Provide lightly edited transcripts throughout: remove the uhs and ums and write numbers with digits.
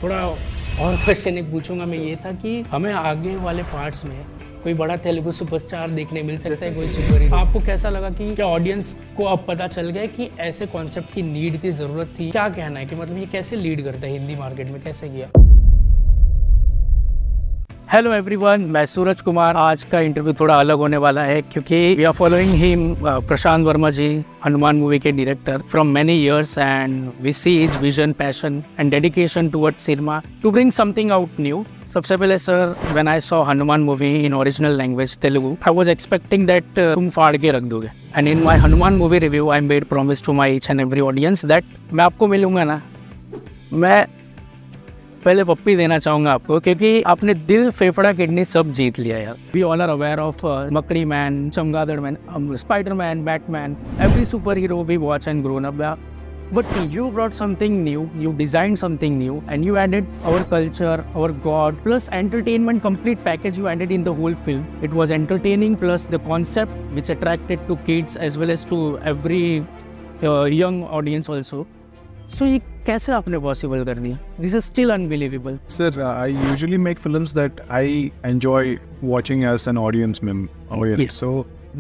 थोड़ा और क्वेश्चन एक पूछूंगा मैं, ये था कि हमें आगे वाले पार्ट्स में कोई बड़ा तेलुगु सुपरस्टार देखने मिल सकता है, कोई सुपर हीरो। आपको कैसा लगा कि क्या ऑडियंस को अब पता चल गया कि ऐसे कॉन्सेप्ट की नीड थी, जरूरत थी? क्या कहना है कि मतलब ये कैसे लीड करता है हिंदी मार्केट में, कैसे किया? हेलो एवरीवन, मैं सूरज कुमार। आज का इंटरव्यू थोड़ा अलग होने वाला है क्योंकि we are following him, Prashant Varma ji, Hanuman movie के director from many years, and we see his vision, passion and dedication towards cinema to bring something out new. सबसे पहले sir, when I saw Hanuman movie in original language Telugu, I was expecting that तुम फाड़ के रख दोगे। And in my Hanuman movie review I made promise to my each and every audience that मैं आपको मिलूंगा ना, मैं पहले पप्पी देना चाहूंगा आपको, क्योंकि आपने दिल, फेफड़ा, किडनी सब जीत लिया यार। We all are aware of मकड़ी मैन, चमगादड़ man, spider man, Batman, every super hero we watch and grown up, but you brought something new, you designed something new, and you added our culture, our god, plus entertainment, complete package you added in the whole film. It was entertaining, plus the concept which attracted to kids as well as to every young audience also. So ये कैसे आपने possible कर दिया? This is still unbelievable. Sir, I usually make films that I enjoy watching as an audience member. Yes. So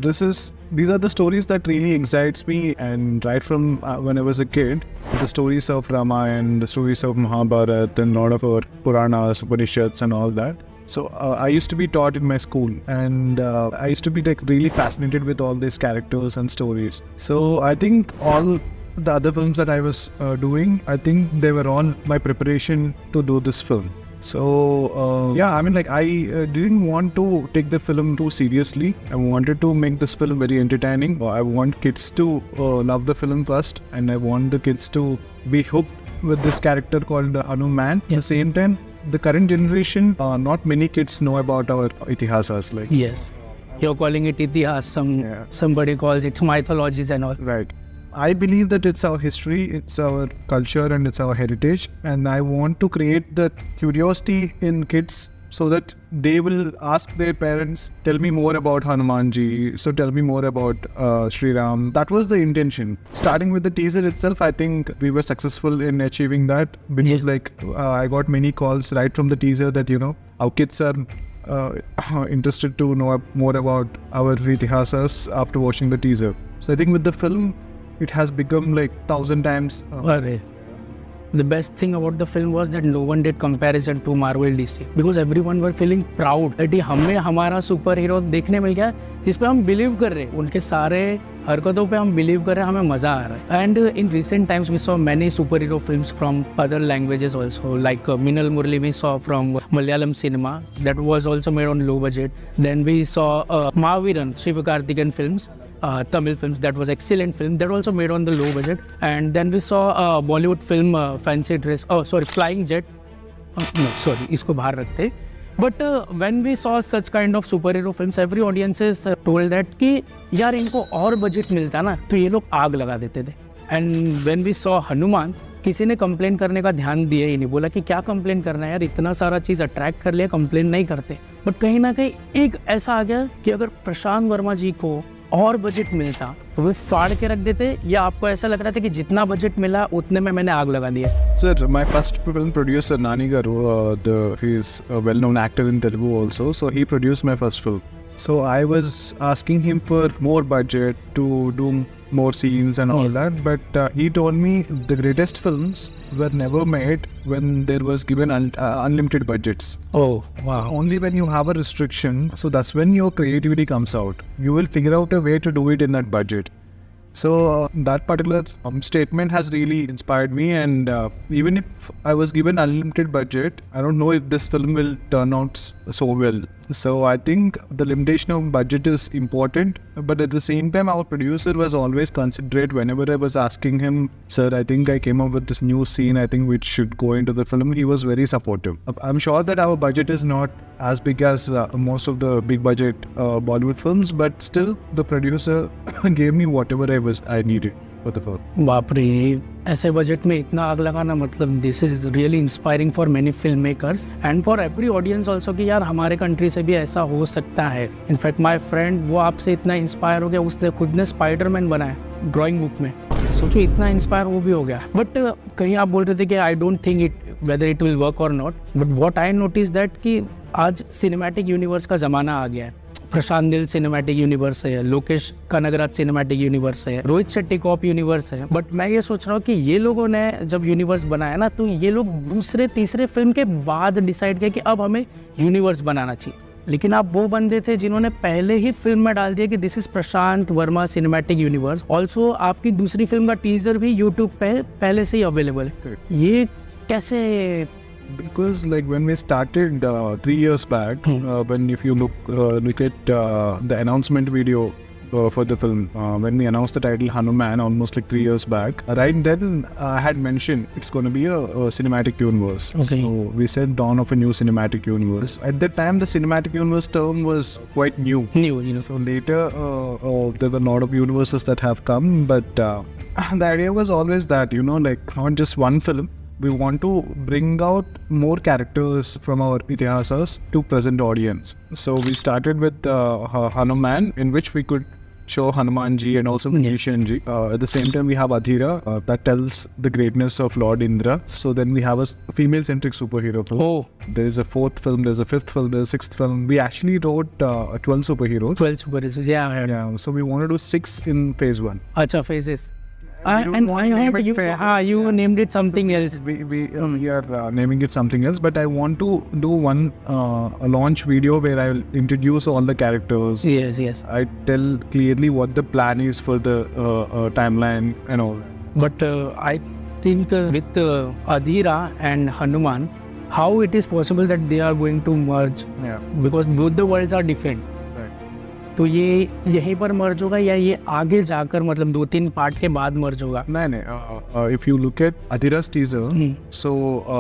these are the stories that really excites me, and right from when I was a kid, the stories of Ramayana, the stories of Mahabharata, and a lot of our Puranas, Upanishads, and all that. So I used to be taught in my school, and I used to be like really fascinated with all these characters and stories. So I think all the other films that I was doing, I think they were all my preparation to do this film. So yeah, I mean, like I didn't want to take the film too seriously. I wanted to make this film very entertaining. I want kids to love the film first, and I want the kids to be hooked with this character called Hanuman. Yes. At the same time, the current generation, not many kids know about our itihasas. Like, Yes, you're calling it itihas. Yeah. Somebody calls it mythologies and all. right. I believe that it's our history, it's our culture, and it's our heritage, and I want to create that curiosity in kids so that they will ask their parents, tell me more about Hanumanji, so tell me more about Sri Ram. That was the intention. Starting with the teaser itself, I think we were successful in achieving that, because Yes. like I got many calls right from the teaser that, you know, our kids are interested to know more about our itihasas after watching the teaser. So I think with the film, it has become like 1,000 times. Arre. The best thing about the film was that no one did comparison to Marvel DC, because everyone were feeling proud that हमें हमारा super hero देखने मिल गया जिस पे हम believe कर रहे हैं, उनके सारे हरकतों पे हम बिलीव कर रहे हैं, हमें मजा आ रहा है. And in recent times we saw many super hero films from other languages also, like Minnal Murali we saw from Malayalam cinema, that was also made on low budget. Then we saw Maaveeran, Sivakarthikeyan films, Tamil films, that was excellent film, that also made on the low budget. And then we saw a Bollywood film, Fancy Dress, Flying Jet, no sorry, इसको बाहर रखते. But when we saw such kind of superhero films, every audience is told that कि यार इनको और budget मिलता ना तो ये लोग आग लगा देते थे. And when we saw Hanuman, किसी ने कंप्लेन करने का ध्यान दिया ही नहीं, बोला कि क्या कंप्लेन करना है यार, इतना सारा चीज़ अट्रैक्ट कर लिया, कंप्लेन नहीं करते. बट कहीं ना कहीं एक ऐसा आ गया कि अगर प्रशांत वर्मा जी को और बजट मिलता तो वो फाड़ के रख देते, या आपको ऐसा लग रहा था कि जितना बजट मिला उतने में मैंने आग लगा दिया? Sir, my first film producer Nani Garu, he is a well-known actor in Telugu also, so he produced my first film. So I was asking him for more budget to do more scenes and all that, but he told me the greatest films were never made when there was given unlimited budgets. Oh wow. Only when you have a restriction, so that's when your creativity comes out. You will figure out a way to do it in that budget. So that particular statement has really inspired me, and even if I was given unlimited budget, I don't know if this film will turn out so well. So I think the limitation of budget is important, but at the same time our producer was always considerate. Whenever I was asking him, sir, I think I came up with this new scene, I think which should go into the film, he was very supportive. I'm sure that our budget is not as big as most of the big budget Bollywood films, but still the producer gave me whatever I needed for the film. बाप रे, ऐसे budget में इतना आग लगाना, मतलब this is really inspiring for many film makers and for every audience also कि यार हमारे कंट्री से भी ऐसा हो सकता है. इनफैक्ट माई फ्रेंड वो आपसे इतना इंस्पायर हो गया, उसने खुद ने स्पाइडरमैन बनाया ड्राइंग बुक में. सोचो इतना इंस्पायर वो भी हो गया। बट कहीं आप बोल रहे थे कि I don't think it whether it will work और not, but what I notice that कि आज सिनेमैटिक यूनिवर्स का ज़माना आ गया है। प्रशांत नील सिनेमैटिक यूनिवर्स है, लोकेश कनगराज सिनेमैटिक यूनिवर्स है, रोहित शेट्टी कॉप यूनिवर्स है। बट मैं ये सोच रहा हूँ कि ये लोगों ने जब यूनिवर्स बनाया ना, तो ये लोग दूसरे तीसरे फिल्म के बाद डिसाइड किया कि अब हमें यूनिवर्स बनाना चाहिए। लेकिन आप वो बंदे थे जिन्होंने पहले ही फिल्म में डाल दिया कि this is Prashant Varma cinematic universe. Also आपकी दूसरी फिल्म का टीजर भी यूट्यूब पे पहले से ही अवेलेबल है। ये कैसे? Because like when we started 3 years back, when if you look at the announcement video for the film, when we announced the title Hanuman almost like 3 years back, right then I had mentioned it's going to be a cinematic universe. Okay. So we said dawn of a new cinematic universe. At that time, the cinematic universe term was quite new. So later, there were a lot of universes that have come, but the idea was always that, you know, like not just one film. We want to bring out more characters from our itihasas to present audience. So we started with Hanuman, in which we could show Hanumanji and also Vishenji. At the same time, we have Adhira that tells the greatness of Lord Indra. So then we have a female-centric superhero film. Oh. There is a 4th film, there's a 5th film, there's a 6th film. We actually wrote 12 superheroes. 12 superheroes, yeah. So we want to do 6 in phase 1. Acha, phases. And I heard you named it something else. We are naming it something else, but I want to do one a launch video where I will introduce all the characters. Yes. I tell clearly what the plan is for the timeline and all. But I think with Adhira and Hanuman, how it is possible that they are going to merge? Yeah. Because both the worlds are different. तो ये यहीं पर मर्ज होगा या ये आगे जाकर मतलब 2-3 पार्ट के बाद मर्ज होगा? नहीं, if you look at Adhira's teaser, so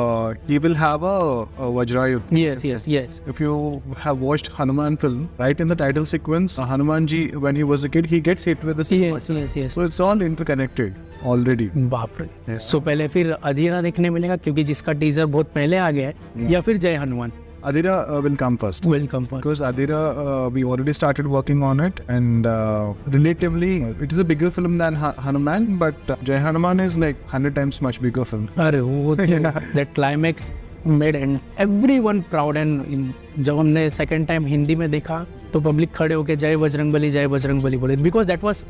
he will have a Vajrayudh. Yes. If you have watched Hanuman film, right in the title sequence, Hanumanji when he was a kid, he gets hit with the sword. Yes. So it's all interconnected already. बाप रे। So पहले फिर अधीरा देखने मिलेगा क्योंकि जिसका teaser बहुत पहले आ गया है, या फिर जय Hanuman? Adhira will come first. Because Adhira, we already started working on it, and relatively, it is a bigger film than Hanuman, but Jai Hanuman is like 100 times much bigger film. अरे वो that climax made everyone proud, and जब हमने second time Hindi में देखा तो public खड़े होके जय बजरंगबली बोले, because that was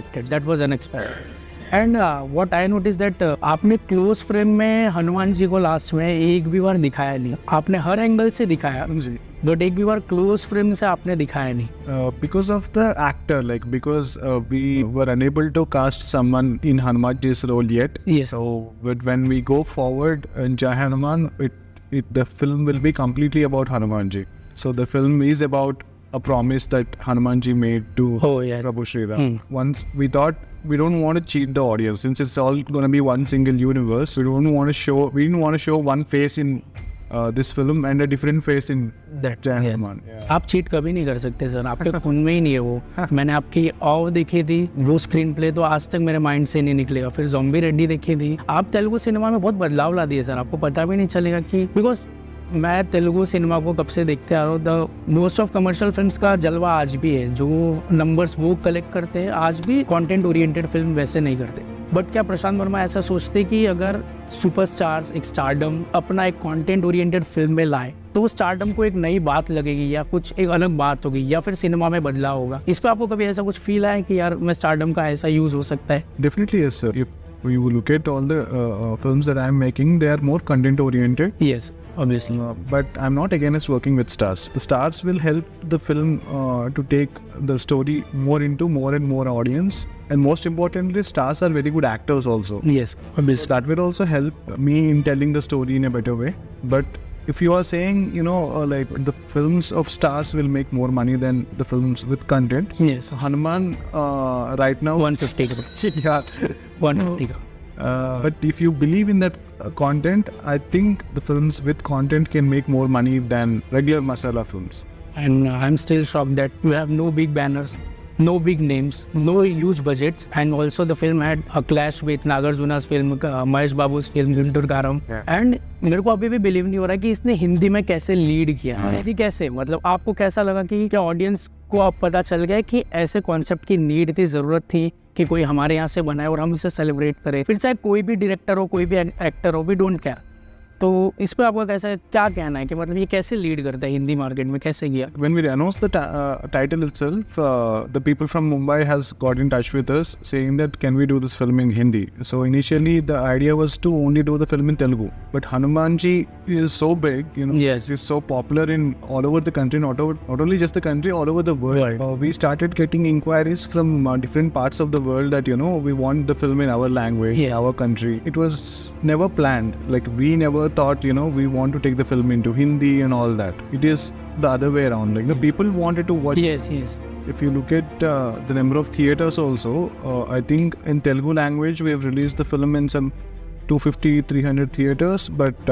unexpected. And what I notice that आपने क्लोज फ्रेम में हनुमान जी को लास्ट में एक भी बार दिखाया नहीं। आपने हर एंगल से दिखाया, बट एक भी बार क्लोज फ्रेम से आपने दिखाया नहीं। Because of the actor, like because we were enable to cast someone in Hanuman जी's role yet. So but when we go forward in Jai Hanuman, the film will be completely about Hanumanji. So the film is about a promise that Hanumanji made to Prabhu Shri Ram. Once we thought we don't want to cheat the audience, since it's all going to be one single universe. We didn't want to show one face in this film and a different face in Jai Hanuman. आप cheat कभी नहीं कर सकते sir, आपके खून में ही नहीं है वो। मैंने आपकी ऑव देखी थी, वो स्क्रीन प्ले तो आज तक मेरे माइंड से नहीं निकलेगा। फिर ज़ॉम्बी रेड्डी देखी थी। आप तेलुगु सिनेमा में बहुत बदलाव ला दिए सर, आपको पता भी नहीं चलेगा कि, बिकॉज मैं तेलुगु सिनेमा को कब से देखते आ रहा हूँ। The most of commercial films का जलवा आज भी है, जो नंबर्स वो कलेक्ट करते हैं आज भी कंटेंट ओरिएंटेड फिल्म वैसे नहीं करते। बट क्या प्रशांत वर्मा ऐसा सोचते कि अगर सुपरस्टार्स एक स्टारडम अपना एक कंटेंट ओरिएंटेड फिल्म में लाए तो वो स्टारडम को एक नई बात लगेगी या कुछ एक अलग बात होगी या फिर सिनेमा में बदलाव होगा? इस पर आपको कभी ऐसा कुछ फील आया कि यार मैं स्टारडम का ऐसा यूज हो सकता है? Definitely yes sir. If you look at all the films that I'm making, they are more content oriented. Yes, obviously. But I'm not against working with stars. The stars will help the film to take the story more into more and more audience. And most importantly, stars are very good actors also. Yes, obviously. So that will also help me in telling the story in a better way. But if you are saying, you know, like the films of stars will make more money than the films with content. Yes. So Hanuman right now 150 crore. Yeah. 150 crore. But if you believe in that content, I think the films with content can make more money than regular masala films. And I'm still shocked that you have no big banners no big names, no huge budgets, and also the film had a clash with Nagarjuna's film, Mahesh Babu's film Guntur Karam. And मेरे को अभी भी believe नहीं हो रहा कि इसने हिंदी में कैसे लीड किया है कि कैसे, मतलब आपको कैसा लगा कि क्या ऑडियंस को अब पता चल गया कि ऐसे कॉन्सेप्ट की नीड थी, ज़रूरत थी कि कोई हमारे यहाँ से बनाए और हम इसे सेलिब्रेट करें, फिर चाहे कोई भी डायरेक्टर हो, कोई भी एक्टर हो, वी डोंट केयर। तो इस पे आपका कैसा क्या कहना है कि मतलब ये कैसे लीड करता है हिंदी मार्केट में, कैसे गया? When we announced the title itself, the people from Mumbai has got in touch with us saying that can we do this film in Hindi. So initially the idea was to only do the film in Telugu, but Hanumanji is so big, you know, Yes. it's so popular in all over the country, not only just the country, all over the world. Right. We started getting inquiries from different parts of the world that, you know, we want the film in our language, Yeah. our country. It was never planned. Like we never thought, you know, we want to take the film into Hindi and all that. It is the other way around. Like the people wanted to watch. Yes, yes. If you look at the number of theaters also, I think in Telugu language we have released the film in some 250, 300 theaters, but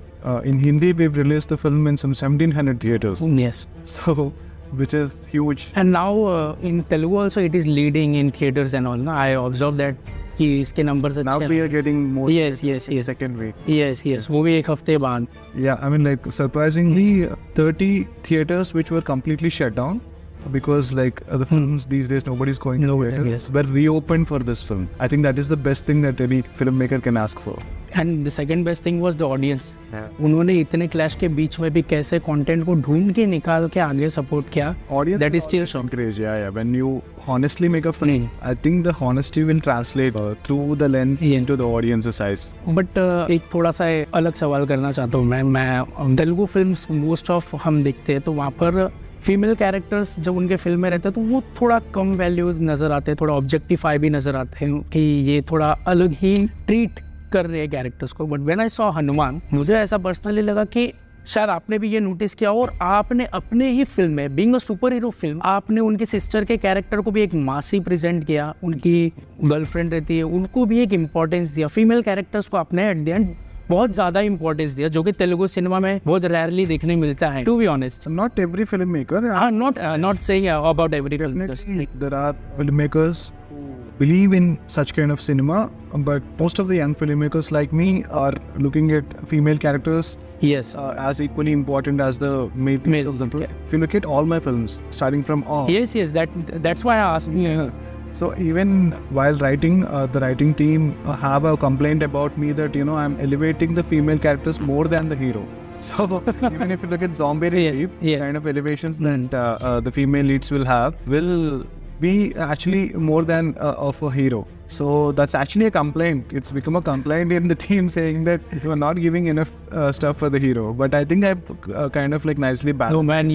in Hindi we've released the film in some 1700 theaters. Yes. So, which is huge. And now in Telugu also it is leading in theaters and all. No? I observed that कि इसके numbers Now अच्छे we हैं। are getting more. Yes, yes, yes. Second week. Yes, yes. वो भी एक हफ्ते बाद। Yeah, I mean, like surprisingly, 30 theaters which were completely shut down because like the films these days nobody's going to Nobody, theaters yes. were reopened for this film. I think that is the best thing that any filmmaker can ask for. And the second best thing was the audience. Yeah. उन्होंने इतने clash के बीच में भी कैसे content को ढूंढ के निकाल के आगे सपोर्ट किया। Audience That is still shocked. crazy. Yeah. When you honestly make a film, I think the honesty will translate through the lens Yeah. into the audience's eyes. But एक थोड़ा सा अलग सवाल करना चाहता हूँ मैं तेलुगु फिल्म्स मोस्ट ऑफ हम देखते हैं तो वहाँ पर फीमेल कैरेक्टर्स जब उनके फिल्म में रहते हैं तो वो थोड़ा कम वैल्यू नज़र आते हैं, थोड़ा ऑब्जेक्टिफाई भी नज़र आते हैं कि ये थोड़ा अलग ही ट्रीट कर रहे हैं कैरेक्टर्स को। But when I saw Hanuman, मुझे ऐसा पर्सनली लगा कि शायद आपने भी ये नोटिस किया और आपने अपने ही फिल्म में being a super hero film आपने उनकी सिस्टर के कैरेक्टर को भी एक मासी प्रेजेंट किया, उनकी गर्लफ्रेंड रहती है उनको भी एक इम्पोर्टेंस दिया, फीमेल कैरेक्टर्स को आपने एट द एंड बहुत ज़्यादा इंपॉर्टेंस दिया जो कि तेलुगु सिनेमा में बहुत रेयरली देखने मिलता है, to be honest. Not every filmmaker. Not saying about every Definitely, there are filmmakers who believe in such kind of cinema, but most of the young filmmakers like me are looking at female characters yes as equally important as the male. Male, okay. If you look at all my films, starting from all, yes that's why I asked you. so even while writing, the writing team have a complaint about me that, you know, I'm elevating the female characters more than the hero. So even if you look at Zombie Relief, yeah. kind of elevations that the female leads will have will be actually more than of a hero. So that's actually a complaint. It's become a complaint in the team saying that you are not giving enough stuff for the hero. But I think I've kind of like nicely No balanced. man,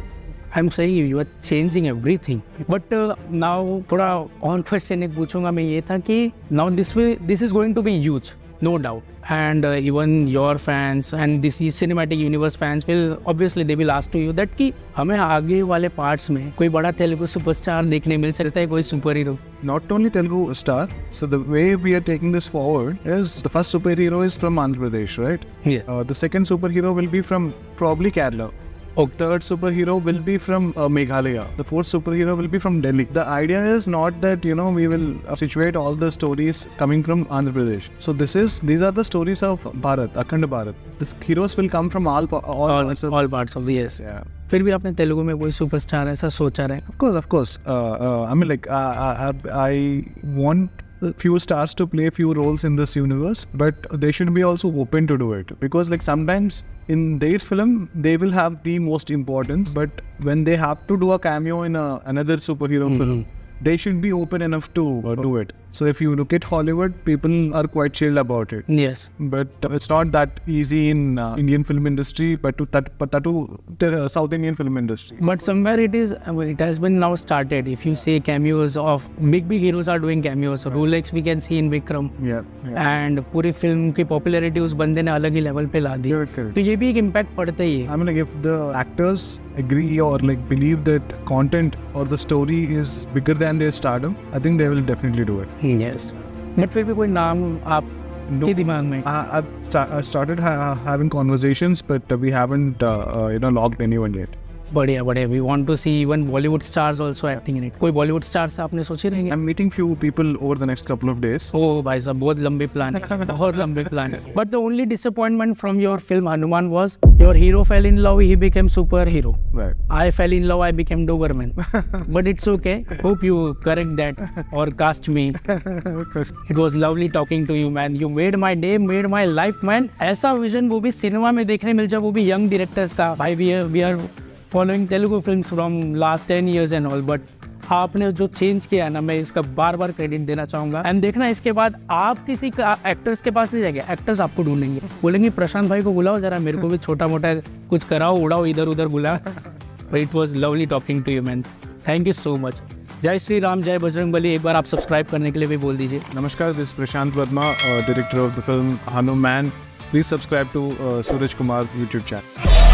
I'm saying you are changing everything. But now थोड़ा और question एक पूछूंगा मैं, ये था कि now this is going to be huge, no doubt, and even your fans and this cinematic universe fans will obviously they will ask to you that कि हमें आगे वाले पार्ट्स में कोई बड़ा तेलुगु सुपरस्टार देखने मिल सकता है, कोई super hero? Not only Telugu star. So the way we are taking this forward is the first superhero is from Andhra Pradesh, right? Yes. The second superhero will be from probably Kerala. Third superhero will be from Meghalaya. The fourth superhero will be from Delhi. The idea is not that, you know, we will situate all the stories coming from Andhra Pradesh. So these are the stories of Bharat, Akhand Bharat. The heroes will come from all parts of. All parts of the yes. Yeah. फिर भी आपने तेलुगु में कोई superstar ऐसा सोचा रहे? Of course. I mean, like, I want a few stars to play few roles in this universe, but they should be also open to do it, because like sometimes in their film they will have the most importance, but when they have to do a cameo in another superhero film, they should be open enough to do it. So if you look at Hollywood, people are quite chill about it. Yes. But it's not that easy in Indian film industry, but to South Indian film industry. But somewhere it has been now started. If you say cameos of big heroes are doing cameos, Rolex we can see in Vikram. Yeah. And पूरी फिल्म की popularity उस बंदे ने अलग ही level पे ला दी, Correct. तो ये भी एक इम्पैक्ट पड़ता ही है। I mean, like, if the actors agree or like believe that content or the story is bigger than their stardom, I think they will definitely do it. Yes, but फिर भी कोई नाम आप के दिमाग में? I started having conversations, but we haven't locked anyone yet. बढ़िया बढ़िया, we want to see even Bollywood stars also acting in it. कोई बॉलीवुड स्टार्स आपने सोचे रहेंगे? I'm meeting few people over the next couple of days. ओ भाई साहब, बहुत लंबे प्लान है, बहुत लंबे प्लान है। But the only disappointment from your film Hanuman was your hero fell in love, he became super hero. Right. I fell in love, I became Doberman. But it's okay. Hope you correct that or cast me. It was lovely talking to you, man. You made my day, made my life, man. ऐसा vision वो भी cinema में देखने मिल जाए, वो भी young directors का। भाई we are following Telugu films from last 10 years and all, but आपने जो चेंज किया है ना, मैं इसका बार बार क्रेडिट देना चाहूँगा। एंड देखना, इसके बाद आप किसी एक्टर्स के पास नहीं जाएंगे, एक्टर्स आपको ढूंढेंगे, बोलेंगे प्रशांत भाई को बुलाओ जरा, मेरे को भी छोटा मोटा कुछ कराओ, उड़ाओ इधर उधर बुला। But it was lovely talking to you, man. Thank you so much. Jai Shri Ram, जय बजरंगबली। एक बार आप सब्सक्राइब करने के लिए भी बोल दीजिए। Namaskar, this is Prashant Verma, director of the film Hanuman. Please subscribe to Suraj Kumar's YouTube channel.